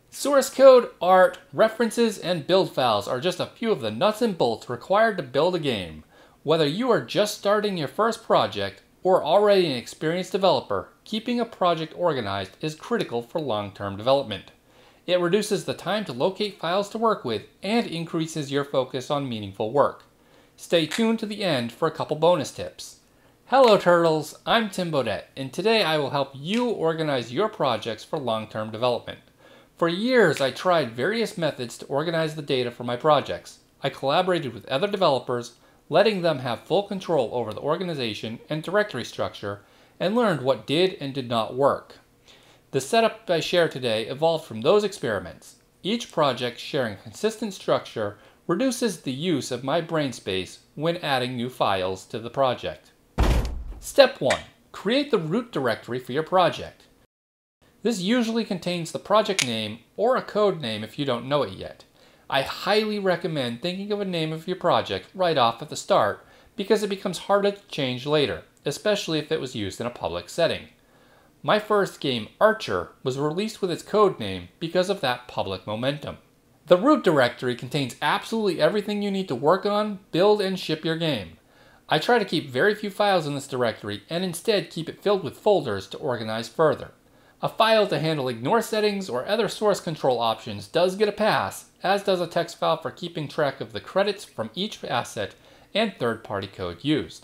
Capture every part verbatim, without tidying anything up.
Source code, art, references, and build files are just a few of the nuts and bolts required to build a game. Whether you are just starting your first project or already an experienced developer, keeping a project organized is critical for long-term development. It reduces the time to locate files to work with and increases your focus on meaningful work. Stay tuned to the end for a couple bonus tips. Hello Turtles, I'm Tim Bodette, and today I will help you organize your projects for long-term development. For years, I tried various methods to organize the data for my projects. I collaborated with other developers, letting them have full control over the organization and directory structure, and learned what did and did not work. The setup I share today evolved from those experiments. Each project sharing a consistent structure reduces the use of my brain space when adding new files to the project. Step one. Create the root directory for your project. This usually contains the project name or a code name if you don't know it yet. I highly recommend thinking of a name of your project right off at the start because it becomes harder to change later, especially if it was used in a public setting. My first game, Archer, was released with its code name because of that public momentum. The root directory contains absolutely everything you need to work on, build, and ship your game. I try to keep very few files in this directory and instead keep it filled with folders to organize further. A file to handle ignore settings or other source control options does get a pass, as does a text file for keeping track of the credits from each asset and third-party code used.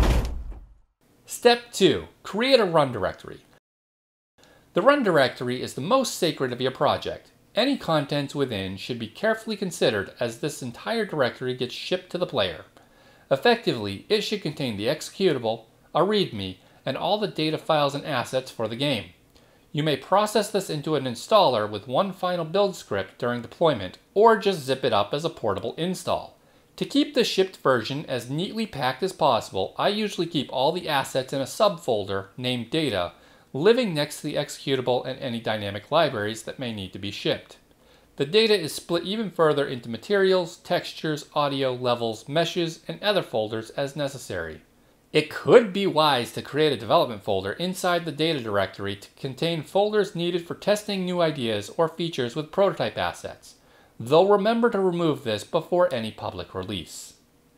Step two. Create a run directory. The run directory is the most sacred of your project. Any contents within should be carefully considered as this entire directory gets shipped to the player. Effectively, it should contain the executable, a README, and all the data files and assets for the game. You may process this into an installer with one final build script during deployment, or just zip it up as a portable install. To keep the shipped version as neatly packed as possible, I usually keep all the assets in a subfolder named Data, living next to the executable and any dynamic libraries that may need to be shipped. The data is split even further into materials, textures, audio, levels, meshes, and other folders as necessary. It could be wise to create a development folder inside the data directory to contain folders needed for testing new ideas or features with prototype assets, though remember to remove this before any public release.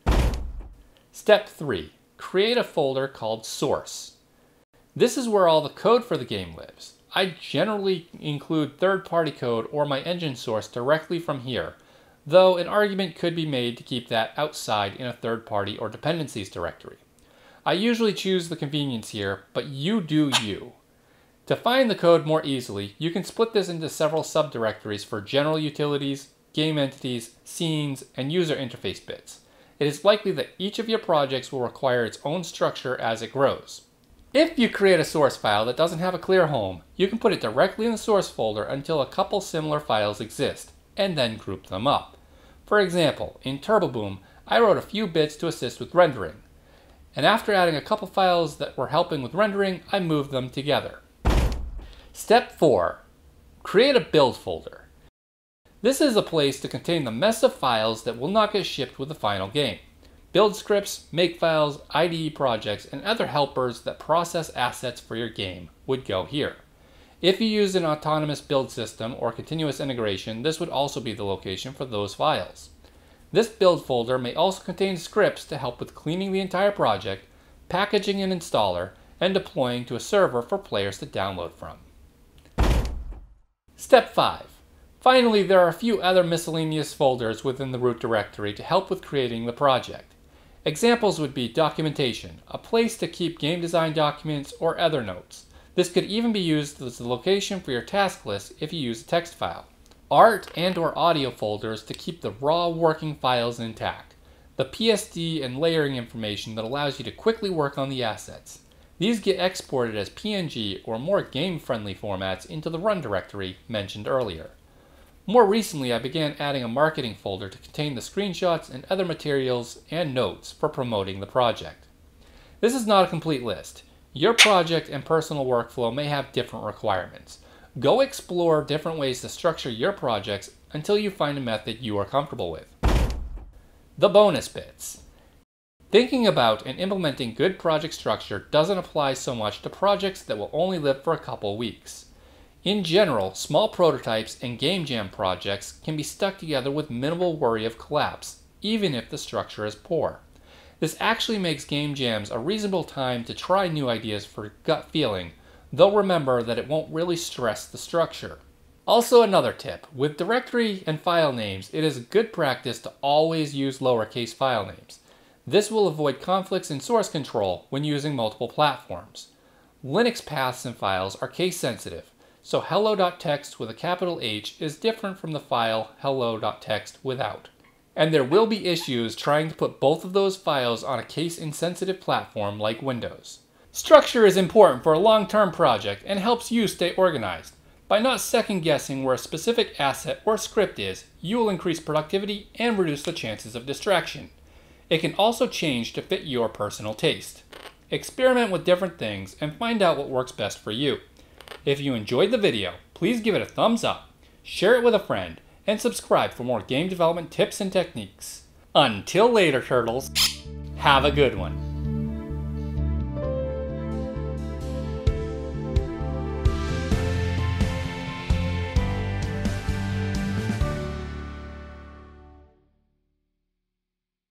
Step three. Create a folder called Source. This is where all the code for the game lives. I generally include third-party code or my engine source directly from here, though an argument could be made to keep that outside in a third-party or dependencies directory. I usually choose the convenience here, but you do you. To find the code more easily, you can split this into several subdirectories for general utilities, game entities, scenes, and user interface bits. It is likely that each of your projects will require its own structure as it grows. If you create a source file that doesn't have a clear home, you can put it directly in the source folder until a couple similar files exist, and then group them up. For example, in TurboBoom, I wrote a few bits to assist with rendering. And after adding a couple files that were helping with rendering, I moved them together. Step four. Create a build folder. This is a place to contain the mess of files that will not get shipped with the final game. Build scripts, makefiles, I D E projects, and other helpers that process assets for your game would go here. If you use an autonomous build system or continuous integration, this would also be the location for those files. This build folder may also contain scripts to help with cleaning the entire project, packaging an installer, and deploying to a server for players to download from. Step five. Finally, there are a few other miscellaneous folders within the root directory to help with creating the project. Examples would be documentation, a place to keep game design documents or other notes. This could even be used as the location for your task list if you use a text file. Art and or audio folders to keep the raw working files intact. The P S D and layering information that allows you to quickly work on the assets. These get exported as P N G or more game-friendly formats into the run directory mentioned earlier. More recently, I began adding a marketing folder to contain the screenshots and other materials and notes for promoting the project. This is not a complete list. Your project and personal workflow may have different requirements. Go explore different ways to structure your projects until you find a method you are comfortable with. The bonus bits. Thinking about and implementing good project structure doesn't apply so much to projects that will only live for a couple weeks. In general, small prototypes and game jam projects can be stuck together with minimal worry of collapse, even if the structure is poor. This actually makes game jams a reasonable time to try new ideas for gut feeling, though remember that it won't really stress the structure. Also, another tip, with directory and file names, it is good practice to always use lowercase file names. This will avoid conflicts in source control when using multiple platforms. Linux paths and files are case sensitive, so hello.txt with a capital H is different from the file hello.txt without. And there will be issues trying to put both of those files on a case-insensitive platform like Windows. Structure is important for a long-term project and helps you stay organized. By not second-guessing where a specific asset or script is, you will increase productivity and reduce the chances of distraction. It can also change to fit your personal taste. Experiment with different things and find out what works best for you. If you enjoyed the video, please give it a thumbs up, share it with a friend, and subscribe for more game development tips and techniques. Until later, turtles, have a good one.